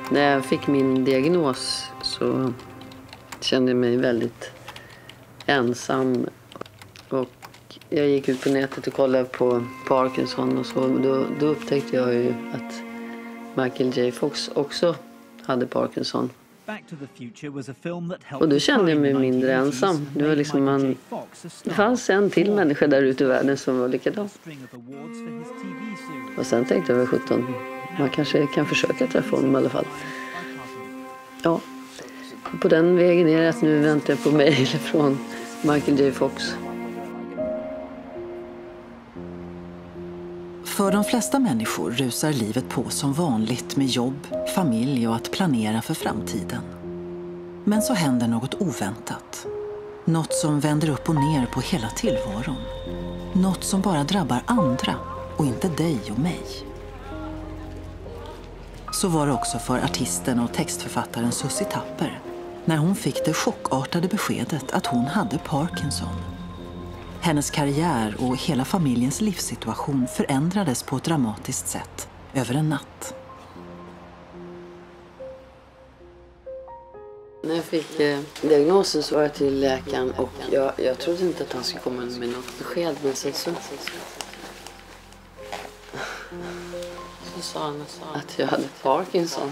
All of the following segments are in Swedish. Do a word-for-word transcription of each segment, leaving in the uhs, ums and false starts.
När jag fick min diagnos så kände jag mig väldigt ensam. Och jag gick ut på nätet och kollade på Parkinson och så. Då, då upptäckte jag ju att Michael J. Fox också hade Parkinson. Och då kände jag mig mindre ensam. Det var liksom man, det fanns en till människa där ute i världen som var likadan. Och sen tänkte jag, sjutton, man kanske kan försöka träffa honom i alla fall. Ja, på den vägen är det att nu väntar jag på mejl från Michael J. Fox. För de flesta människor rusar livet på som vanligt med jobb, familj och att planera för framtiden. Men så händer något oväntat. Något som vänder upp och ner på hela tillvaron. Något som bara drabbar andra och inte dig och mig. Så var det också för artisten och textförfattaren Sussie Tapper när hon fick det chockartade beskedet att hon hade Parkinson. Hennes karriär och hela familjens livssituation förändrades på ett dramatiskt sätt över en natt. När jag fick eh, diagnosen så var jag till läkaren och jag, jag trodde inte att han skulle komma med något besked. Men sen så, så sa han att jag hade Parkinson.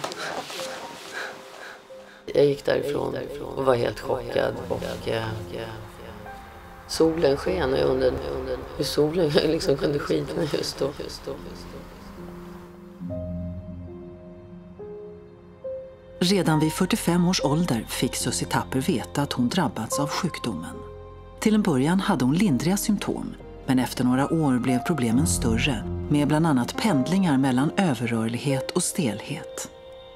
Jag gick därifrån och var helt chockad och eh, solen sken och jag undrade hur solen liksom kunde skina just då. Redan vid fyrtiofem års ålder fick Sussie Tapper veta att hon drabbats av sjukdomen. Till en början hade hon lindriga symptom, men efter några år blev problemen större med bland annat pendlingar mellan överrörlighet och stelhet.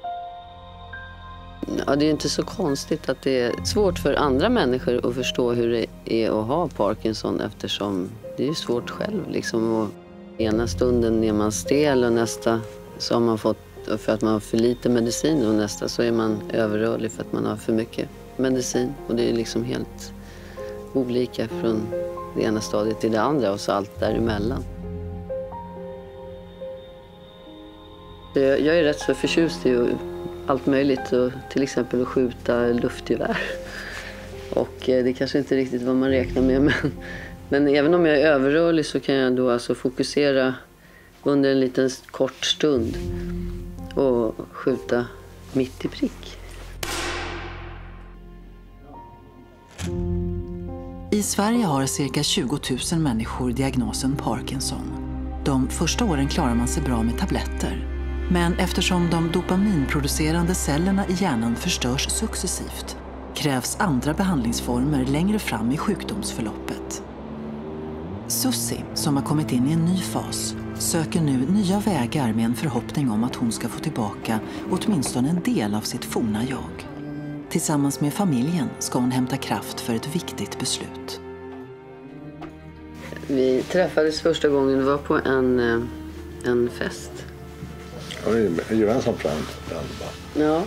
Ja, det är inte så konstigt att det är svårt för andra människor att förstå hur det är att ha Parkinson eftersom det är svårt själv. Liksom. Och ena stunden är man stel och nästa så har man fått för att man har för lite medicin och nästa så är man överrörlig för att man har för mycket medicin. Och det är liksom helt olika från det ena stadiet till det andra och så allt däremellan. Jag är rätt så förtjust i allt möjligt, och till exempel att skjuta luftgevär. Och det kanske inte riktigt vad man räknar med, men, men även om jag är överrörlig så kan jag då alltså fokusera under en liten kort stund och skjuta mitt i prick. I Sverige har cirka tjugo tusen människor diagnosen Parkinson. De första åren klarar man sig bra med tabletter. Men eftersom de dopaminproducerande cellerna i hjärnan förstörs successivt krävs andra behandlingsformer längre fram i sjukdomsförloppet. Sussie, som har kommit in i en ny fas, söker nu nya vägar med en förhoppning om att hon ska få tillbaka åtminstone en del av sitt forna jag. Tillsammans med familjen ska hon hämta kraft för ett viktigt beslut. Vi träffades första gången, det var på en, en fest. Ja, det är en gemensam plan. Ja.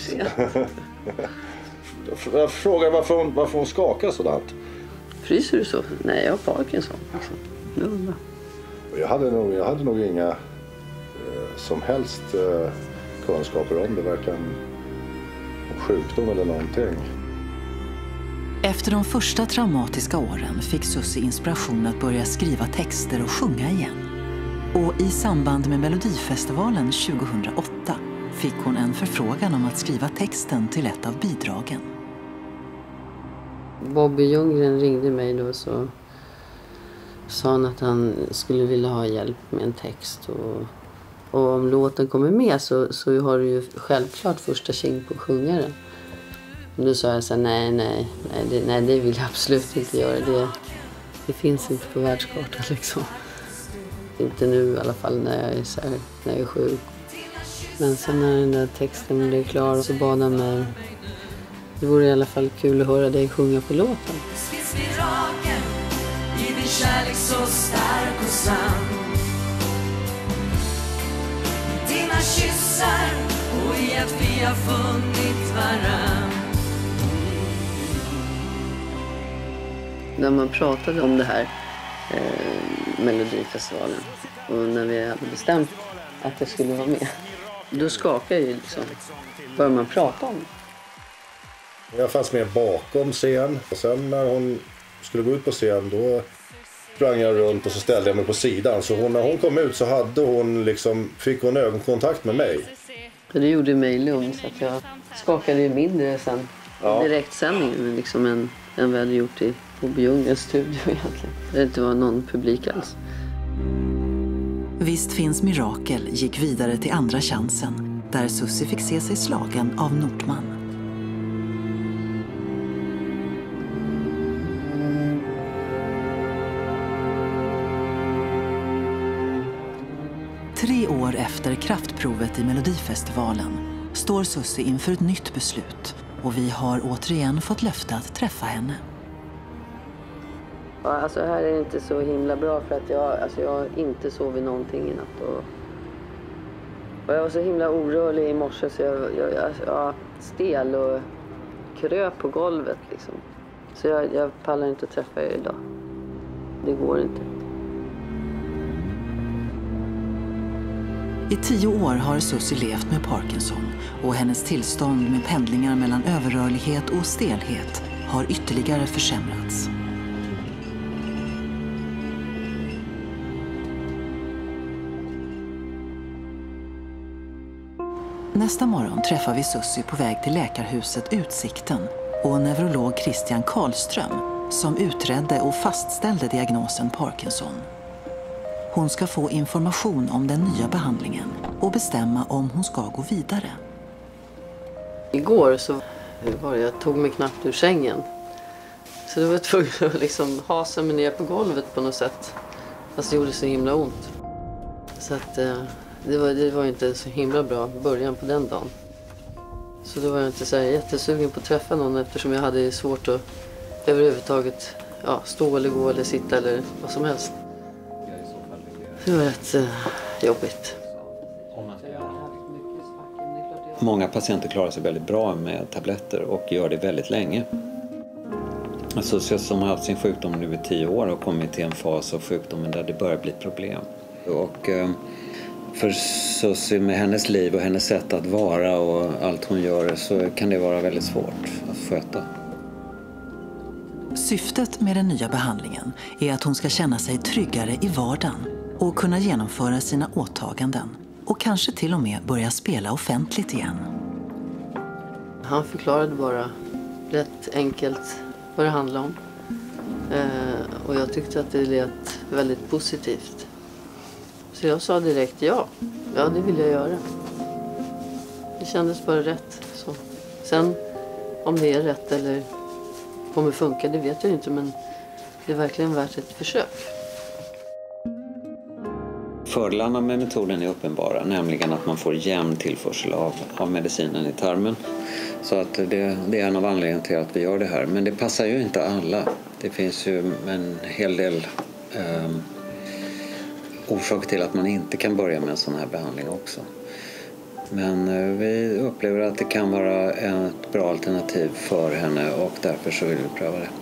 Jag frågar varför hon, varför hon skakar sådant. Fryser du så? Nej, jag har Parkinson. Liksom. Ja, jag, hade nog, jag hade nog inga eh, som helst eh, kunskaper om det, verkligen om sjukdom eller någonting. Efter de första traumatiska åren fick Sussie inspiration att börja skriva texter och sjunga igen. Och i samband med Melodifestivalen tjugohundraåtta fick hon en förfrågan om att skriva texten till ett av bidragen. Bobby Ljunggren ringde mig då, så sa han att han skulle vilja ha hjälp med en text. Och, och om låten kommer med så, så har du ju självklart första tjing på att sjunga den. Och då sa jag så här, nej, nej, nej det, nej, det vill jag absolut inte göra. Det, det finns inte på världskartan liksom. Inte nu i alla fall när jag är, så här, när jag är sjuk. Men sen när den där texten blev klar så bad han mig. Det vore i alla fall kul att höra dig sjunga på låten. I din kärlek så stark och sann. Dina kyssar och i att vi har funnit varann. När man pratade om det här eh, Melodifestivalen och när vi hade bestämt att jag skulle vara med Då skakar ju liksom. Börjar man prata om det. Jag fanns med bakom scen. Och sen när hon skulle gå ut på scen då sprang jag runt och så ställde jag mig på sidan. Så hon, när hon kom ut så hade hon liksom, fick hon ögonkontakt med mig. Det gjorde mig lugn så att jag skakade ju mindre sen. Ja. Direktsändningen liksom än, än vi hade gjort i Bobby Ljunggrens studio egentligen. Det inte var någon publik alls. Visst finns mirakel gick vidare till andra chansen där Susie fick se sig slagen av Nordman. Tre år efter kraftprovet i Melodifestivalen står Susie inför ett nytt beslut och vi har återigen fått löfte att träffa henne. Ja, alltså här är det inte så himla bra för att jag, alltså jag har inte sovit någonting i natt. Och, och jag var så himla orörlig i morse så jag, jag, jag, jag var stel och kröp på golvet liksom. Så jag, jag pallar inte att träffa er idag. Det går inte. I tio år har Susie levt med Parkinson och hennes tillstånd med pendlingar mellan överrörlighet och stelhet har ytterligare försämrats. Nästa morgon träffar vi Susie på väg till läkarhuset Utsikten och neurolog Christian Karlström som utredde och fastställde diagnosen Parkinson. Hon ska få information om den nya behandlingen och bestämma om hon ska gå vidare. Igår så var det, jag tog mig knappt ur sängen. Så det var tvungen att liksom hasa mig ner på golvet på något sätt. Fast det gjorde så himla ont. Så att det var, det var inte så himla bra början på den dagen. Så då var jag inte så här jättesugen på att träffa någon eftersom jag hade svårt att överhuvudtaget ja, stå eller gå eller sitta eller vad som helst. Det var rätt eh, jobbigt. Många patienter klarar sig väldigt bra med tabletter och gör det väldigt länge. Alltså som har haft sin sjukdom nu i tio år och kommit till en fas av sjukdomen där det börjar bli problem. Och eh, för Susie med hennes liv och hennes sätt att vara och allt hon gör så kan det vara väldigt svårt att sköta. Syftet med den nya behandlingen är att hon ska känna sig tryggare i vardagen och kunna genomföra sina åtaganden och kanske till och med börja spela offentligt igen. Han förklarade bara rätt enkelt vad det handlade om. Eh, och jag tyckte att det lät väldigt positivt. Så jag sa direkt ja. Ja, det vill jag göra. Det kändes bara rätt. Så. Sen om det är rätt eller kommer funka, det vet jag inte. Men det är verkligen värt ett försök. Fördelarna med metoden är uppenbara, nämligen att man får jämn tillförsel av, av medicinen i tarmen. Så att det, det är en av anledningarna till att vi gör det här. Men det passar ju inte alla. Det finns ju en hel del eh, orsak till att man inte kan börja med en sån här behandling också. Men eh, vi upplever att det kan vara ett bra alternativ för henne och därför så vill vi pröva det.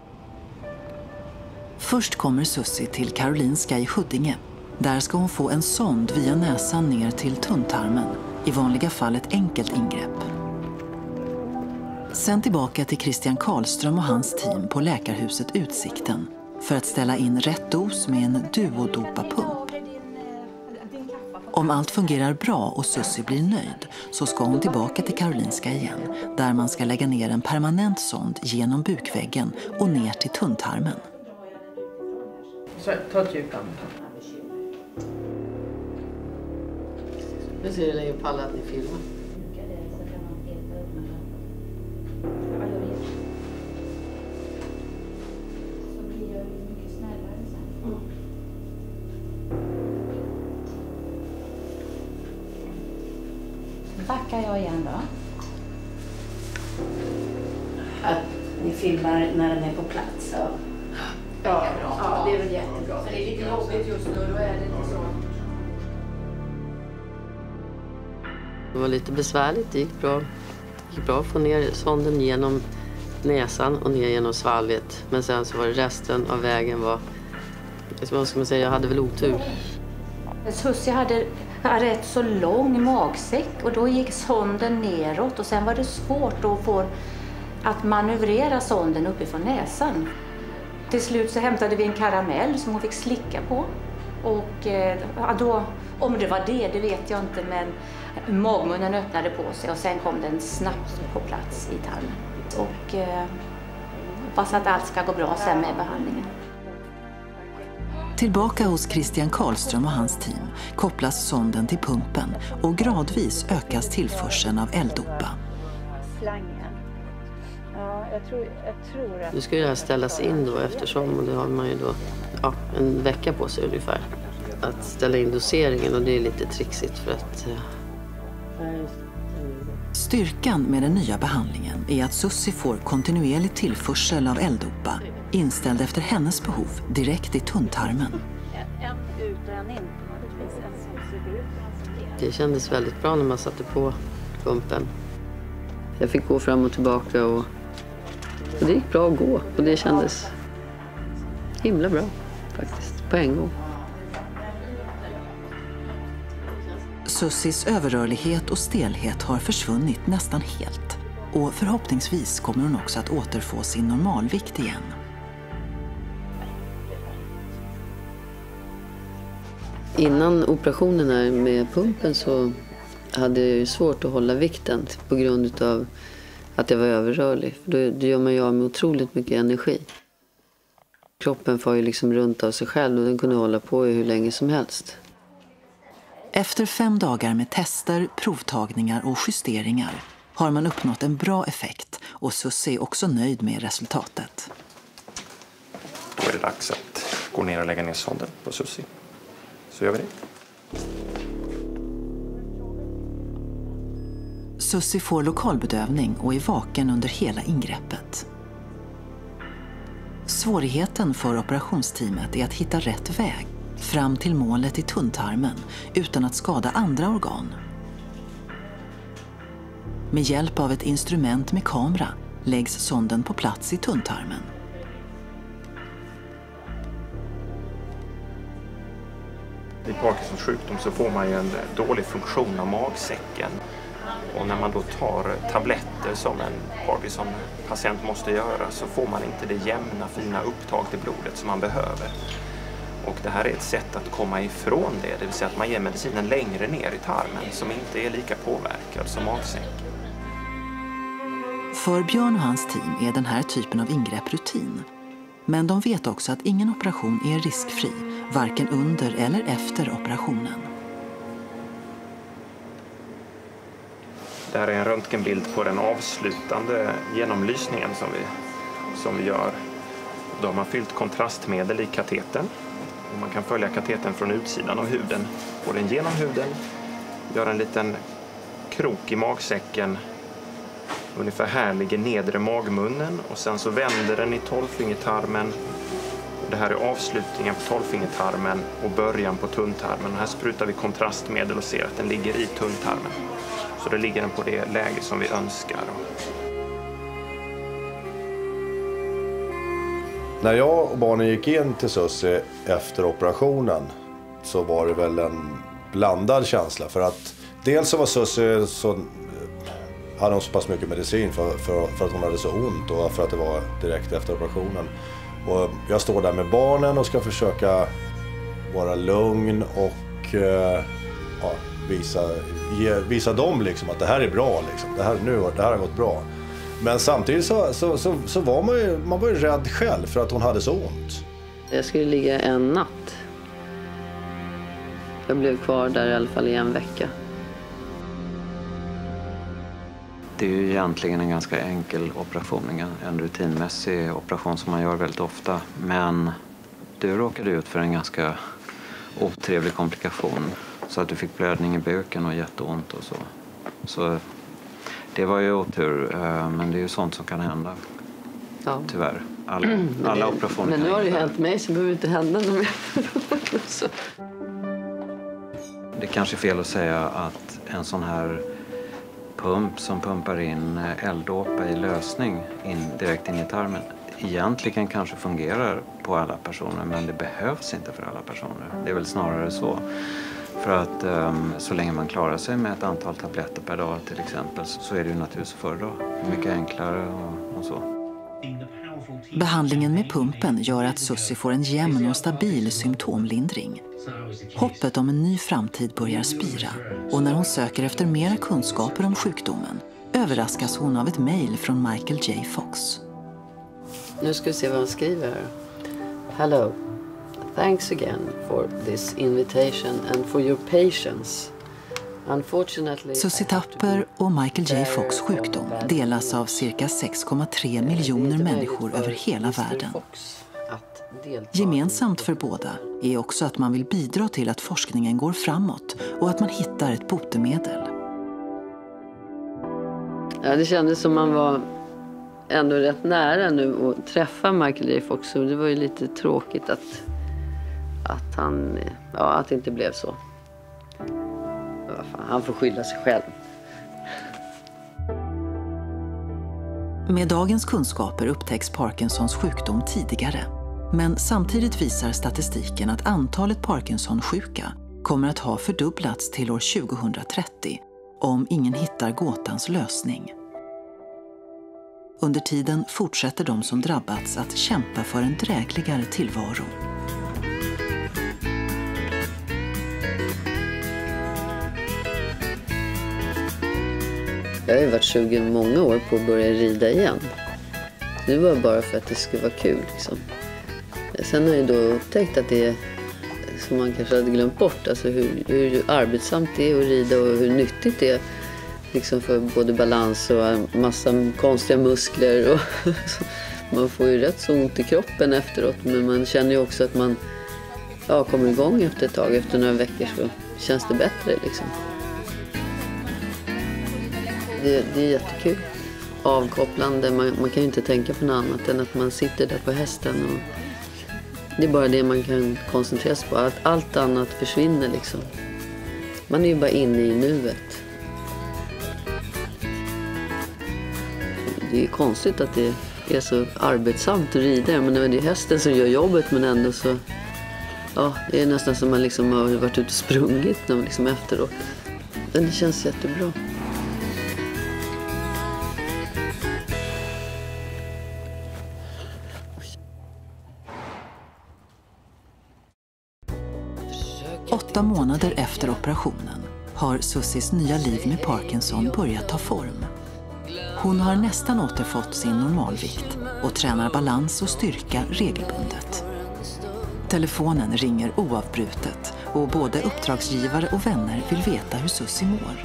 Först kommer Susie till Karolinska i Huddinge. Där ska hon få en sond via näsan ner till tunntarmen. I vanliga fall ett enkelt ingrepp. Sen tillbaka till Christian Karlström och hans team på läkarhuset Utsikten för att ställa in rätt dos med en duodopapump. Om allt fungerar bra och Susie blir nöjd så ska hon tillbaka till Karolinska igen där man ska lägga ner en permanent sond genom bukväggen och ner till tunntarmen. Så, ta ett djup andetag. Nu ser det länge på alla att ni filmar. Backar jag igen då. Att ni filmar när den är på plats. Ja, ja, ja, det är väl jättebra. För det är lite jobbigt just nu, då är det inte så. Det var lite besvärligt, det gick bra. Det gick bra att få ner sonden genom näsan och ner genom svalget. Men sen så var det resten av vägen var, vad ska man säga, jag hade väl otur. Susie hade Jag hade rätt så lång magsäck och då gick sonden neråt och sen var det svårt att få att manövrera sonden uppifrån näsan. Till slut så hämtade vi en karamell som hon fick slicka på. Och ja, då, om det var det, det vet jag inte, men magmunnen öppnade på sig och sen kom den snabbt på plats i tarmen. Och eh, hoppas att allt ska gå bra sen med behandlingen. Tillbaka hos Christian Karlström och hans team kopplas sonden till pumpen och gradvis ökas tillförseln av L-dopa. Ja, jag tror, jag tror att... Nu ska det här ställas in då eftersom, och det har man ju då ja, en vecka på sig ungefär. Att ställa in doseringen och det är lite trixigt för att... Styrkan med den nya behandlingen är att Sussi får kontinuerlig tillförsel av L-dopa inställd efter hennes behov direkt i tunntarmen. En ut och en in. Det kändes väldigt bra när man satte på pumpen. Jag fick gå fram och tillbaka och, och det gick bra att gå. Och det kändes himla bra faktiskt, på en gång. Sussis överrörlighet och stelhet har försvunnit nästan helt. Och förhoppningsvis kommer hon också att återfå sin normalvikt igen. Innan operationen här med pumpen så hade jag ju svårt att hålla vikten på grund av att jag var överrörlig. Då, då gör man ju av med otroligt mycket energi. Kroppen får ju liksom runt av sig själv och den kunde hålla på hur länge som helst. Efter fem dagar med tester, provtagningar och justeringar har man uppnått en bra effekt och Sussi är också nöjd med resultatet. Då är det dags att gå ner och lägga ner sonden på Sussi. Så gör vi det. Sussi får lokalbedövning och är vaken under hela ingreppet. Svårigheten för operationsteamet är att hitta rätt väg fram till målet i tunntarmen utan att skada andra organ. Med hjälp av ett instrument med kamera läggs sonden på plats i tunntarmen. Vid Parkinsons sjukdom så får man ju en dålig funktion av magsäcken. Och när man då tar tabletter som en Parkinson-patient måste göra så får man inte det jämna, fina upptag till blodet som man behöver. Och det här är ett sätt att komma ifrån det, det vill säga att man ger medicinen längre ner i tarmen som inte är lika påverkad som magsäcken. För Björn och hans team är den här typen av ingrepp rutin. Men de vet också att ingen operation är riskfri, varken under eller efter operationen. Det här är en röntgenbild på den avslutande genomlysningen som vi, som vi gör. Då har man fyllt kontrastmedel i katetern. Och man kan följa katetern från utsidan av huden. Får den genom huden, gör en liten krok i magsäcken. Ungefär här ligger nedre magmunnen och sen så vänder den i tolvfingertarmen. Det här är avslutningen på tolvfingertarmen och början på tunntarmen. Och här sprutar vi kontrastmedel och ser att den ligger i tunntarmen. Så då ligger den på det läge som vi önskar. När jag och barnen gick in till Sussi efter operationen så var det väl en blandad känsla. För att dels så var Sussi så, hade hon så pass mycket medicin för, för, för att hon hade så ont och för att det var direkt efter operationen. Och jag står där med barnen och ska försöka vara lugn och eh, ja, visa, ge, visa dem liksom att det här är bra. Liksom. Det, här, nu, det här har gått bra. Men samtidigt så, så, så, så var man ju, man var ju rädd själv för att hon hade så ont. Jag skulle ligga en natt. Jag blev kvar där i alla fall i en vecka. Det är ju egentligen en ganska enkel operation, en rutinmässig operation som man gör väldigt ofta. Men du råkade ut för en ganska otrevlig komplikation. Så att du fick blödning i buken och jätteont och så. Så det var ju otur, men det är ju sånt som kan hända. Ja. Tyvärr. Alla, alla men, operationer Men nu har det ju hänt mig så behöver det inte hända något mer. Det är kanske fel att säga att en sån här pump som pumpar in L-dopa i lösning in, direkt in i tarmen egentligen kanske fungerar på alla personer, men det behövs inte för alla personer. Det är väl snarare så. För att um, så länge man klarar sig med ett antal tabletter per dag till exempel så är det ju naturligtvis föredra. Mycket enklare och, och så. Behandlingen med pumpen gör att Susie får en jämn och stabil symptomlindring. Hoppet om en ny framtid börjar spira och när hon söker efter mera kunskaper om sjukdomen överraskas hon av ett mejl från Michael J. Fox. Nu ska vi se vad han skriver här. Hello. Thanks again for this invitation and for your patience. Unfortunately, Susie Tapper och Michael J. Fox sjukdom delas av cirka sex komma tre miljoner människor över hela världen. Gemensamt för båda är också att man vill bidra till att forskningen går framåt och att man hittar ett botemedel. Ja, det kändes som man var ändå rätt nära nu att träffa Michael J. Fox. Så det var ju lite tråkigt att, att, han, ja, att det inte blev så. Han får skylla sig själv. Med dagens kunskaper upptäcks Parkinsons sjukdom tidigare. Men samtidigt visar statistiken att antalet Parkinson-sjuka kommer att ha fördubblats till år tjugohundratrettio om ingen hittar gåtans lösning. Under tiden fortsätter de som drabbats att kämpa för en drägligare tillvaro. Jag har ju varit sugen många år på att börja rida igen. Det var bara för att det skulle vara kul. Liksom. Sen har jag då upptäckt att det är, som man kanske hade glömt bort, alltså hur, hur arbetsamt det är att rida och hur nyttigt det är liksom för både balans och massa konstiga muskler. Och man får ju rätt så ont i kroppen efteråt, men man känner ju också att man ja, kommer igång efter ett tag. Efter några veckor så känns det bättre liksom. Det, det är jättekul. Avkopplande. Man, man kan ju inte tänka på något annat än att man sitter där på hästen. Och det är bara det man kan koncentrera sig på. Att allt annat försvinner liksom. Man är ju bara inne i nuet. Det är ju konstigt att det är så arbetsamt att rida. Men det är hästen som gör jobbet, men ändå så... Ja, det är nästan som man liksom har varit ute och sprungit när man liksom efteråt. Men det känns jättebra. Åtta månader efter operationen har Susies nya liv med Parkinson börjat ta form. Hon har nästan återfått sin normalvikt och tränar balans och styrka regelbundet. Telefonen ringer oavbrutet och både uppdragsgivare och vänner vill veta hur Susie mår.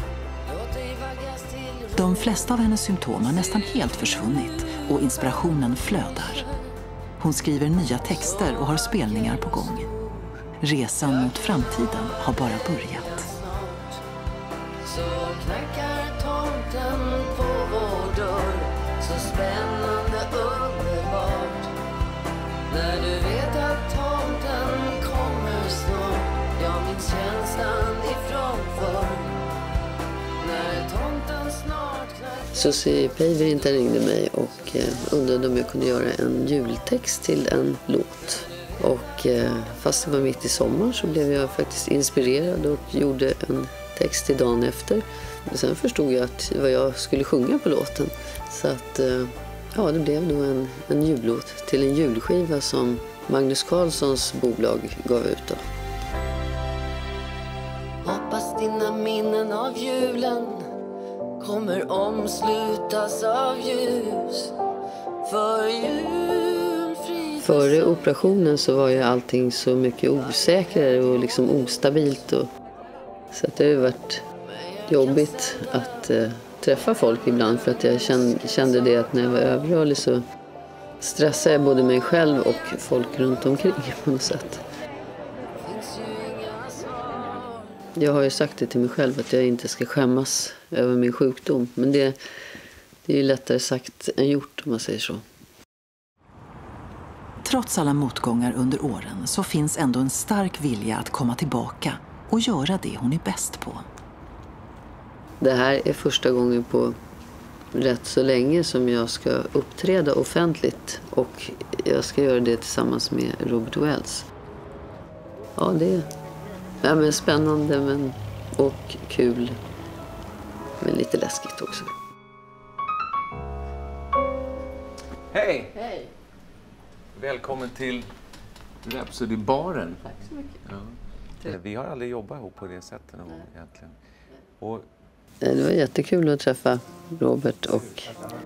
De flesta av hennes symptom har nästan helt försvunnit och inspirationen flödar. Hon skriver nya texter och har spelningar på gång. Resan mot framtiden har bara börjat. Så knackar tomten på vår dörr. Så spännande, underbart. När du vet att tomten kommer snart. Jag minns känslan ifrån förr. När tomten snart knackar... Susie Päivärinta ringde mig och undrade om jag kunde göra en jultext till en låt. Och eh, fast det var mitt i sommar så blev jag faktiskt inspirerad och gjorde en text till dagen efter. Men sen förstod jag att vad jag skulle sjunga på låten. Så att eh, ja, det blev då en, en jullåt till en julskiva som Magnus Carlssons bolag gav ut då. Hoppas dina minnen av julen kommer omslutas av ljus. För jul. Före operationen så var ju allting så mycket osäkrare och liksom ostabilt. Och, så att det har ju varit jobbigt att eh, träffa folk ibland. För att jag kände, kände det att när jag var överrörlig så stressade jag både mig själv och folk runt omkring på något sätt. Jag har ju sagt det till mig själv att jag inte ska skämmas över min sjukdom. Men det, det är ju lättare sagt än gjort om man säger så. Trots alla motgångar under åren så finns ändå en stark vilja att komma tillbaka och göra det hon är bäst på. Det här är första gången på rätt så länge som jag ska uppträda offentligt och jag ska göra det tillsammans med Robert Wells. Ja, det, Ja, men spännande men, och kul. Men lite läskigt också. Hej! Hej! Välkommen till Rhapsody-baren. Tack så mycket. Ja. Vi har aldrig jobbat ihop på det sättet någon gång egentligen. Och... Det var jättekul att träffa Robert och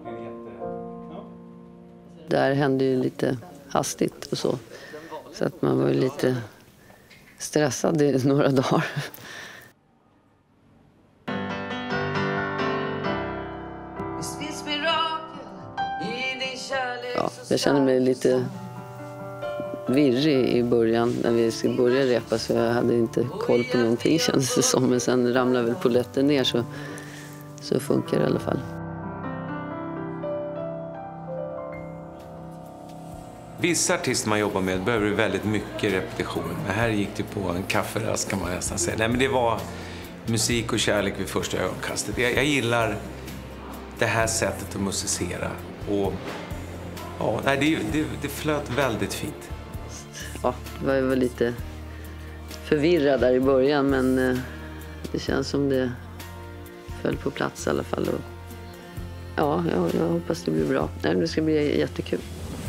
där hände ju lite hastigt och så. Så att man var ju lite stressad i några dagar. Ja, jag kände mig lite virrig i början när vi skulle börja repa så jag hade inte koll på någonting kändes det som. Men sen ramlade väl polletten ner så, så funkar det i alla fall. Vissa artister man jobbar med behöver väldigt mycket repetition. Men här gick det på en kafferast kan man nästan säga. Nej, men det var musik och kärlek vid första ögonkastet. Jag, jag gillar det här sättet att musicera. Och ja, nej, det, det, det flöt väldigt fint. Ja, det var ju lite förvirrad där i början men eh, det känns som det föll på plats i alla fall. Och, ja, jag, jag hoppas det blir bra. Nej, det ska bli jättekul.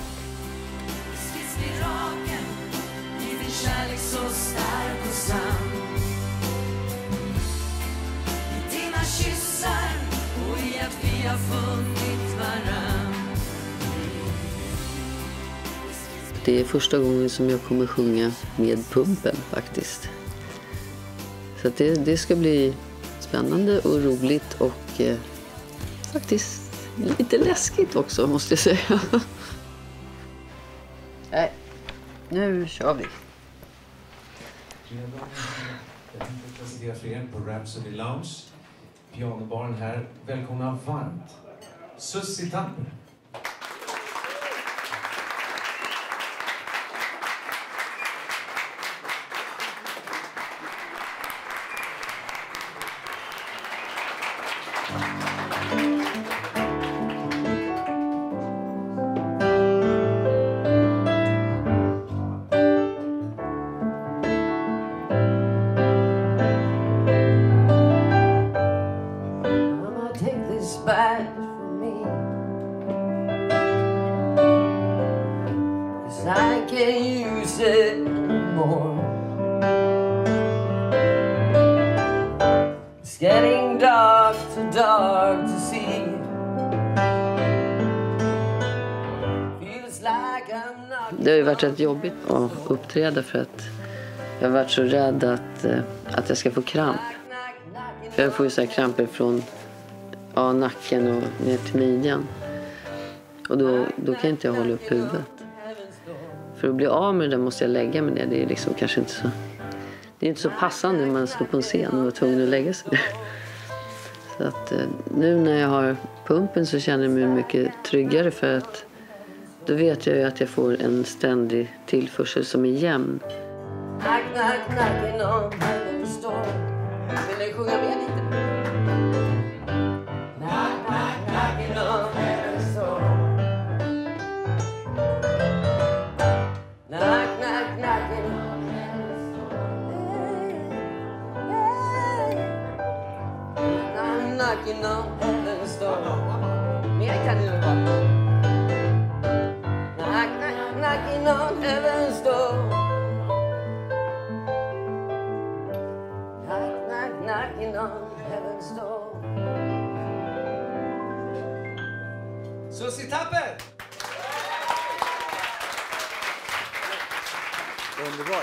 Det är första gången som jag kommer sjunga med Pumpen faktiskt. Så att det, det ska bli spännande och roligt och eh, faktiskt lite läskigt också måste jag säga. Nej, nu kör vi. Jag tänkte presentera för er på Rhapsody Lounge. Pianobaren här. Välkomna varmt. Sussi Tapper. Det har ju varit rätt jobbigt att uppträda för att jag har varit så rädd att, att jag ska få kramp. För jag får ju så här kramper från ja, nacken och ner till midjan. Och då, då kan inte jag hålla upp huvudet. För att bli av med det måste jag lägga mig ner. Det är liksom kanske inte så, det är inte så passande när man står på en scen och är tvungen att lägga sig ner. Så att nu när jag har pumpen så känner jag mig mycket tryggare för att då vet jag ju att jag får en ständig tillförsel som är jämn. Knack, knack, knacking on heaven's door. Vill ni sjunga med lite? Knack, knack, knacking on heaven's door. Knack, knack, knacking on heaven's door. I'm knocking on heaven's door. Mer kan ni vara. Knock, knock, knocking on heaven's door. Knock, knock, knocking on heaven's door. Sussi Tapper! Underbart.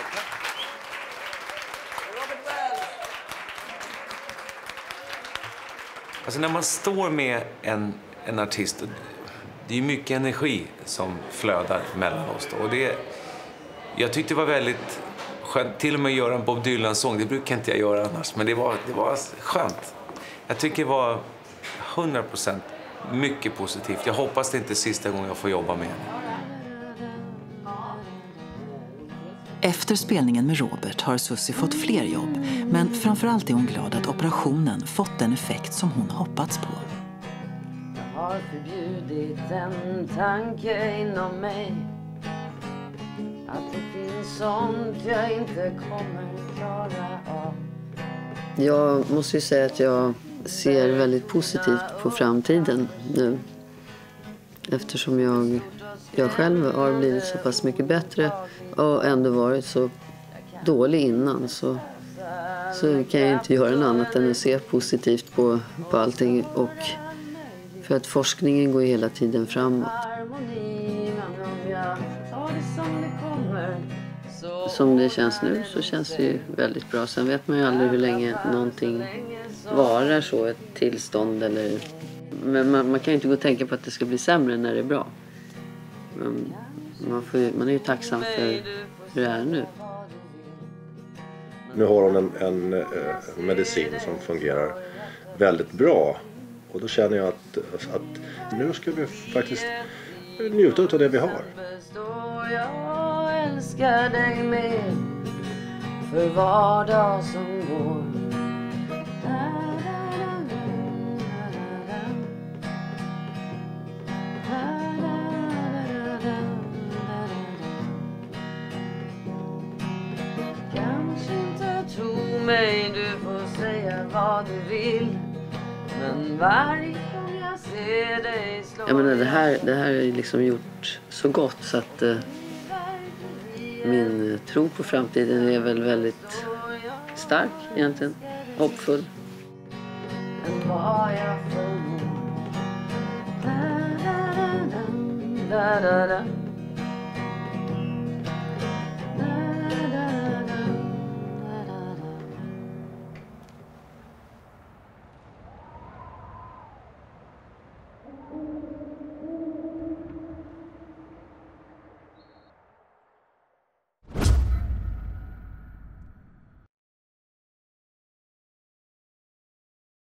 Alltså när man står med en, en artist, det är mycket energi som flödar mellan oss då. Och det, jag tyckte det var väldigt skönt, till och med att göra en Bob Dylan-sång, det brukar inte jag göra annars, men det var, det var skönt. Jag tycker det var hundra procent mycket positivt. Jag hoppas det inte är sista gången jag får jobba med henne. Efter spelningen med Robert har Sussi fått fler jobb, men framförallt är hon glad att operationen fått den effekt som hon hoppats på. Jag har förbjudit en tanke inom mig att det finns sånt jag inte kommer Jag måste ju säga att jag ser väldigt positivt på framtiden nu. Eftersom jag, jag själv har blivit så pass mycket bättre och ändå varit så dålig innan, så, så kan jag inte göra något annat än att se positivt på, på allting. Och för att forskningen går hela tiden framåt. Som det känns nu så känns det ju väldigt bra. Sen vet man ju aldrig hur länge någonting varar, så ett tillstånd. Eller... Men man, man kan ju inte gå och tänka på att det ska bli sämre när det är bra. Men man, får, man är ju tacksam för hur det är nu. Nu har hon en, en, en medicin som fungerar väldigt bra. Och då känner jag att, att nu ska vi faktiskt njuta av det vi har. Jag älskar dig mer för var dag som går. Kanske inte tro mig, du får säga vad du vill. Men varje gång jag ser dig slå. Jag menar, det här, det här är liksom gjort så gott så att eh, min tro på framtiden är väl väldigt stark egentligen. Hoppfull. Än vad jag förmår. Da, da, da, da, da, da.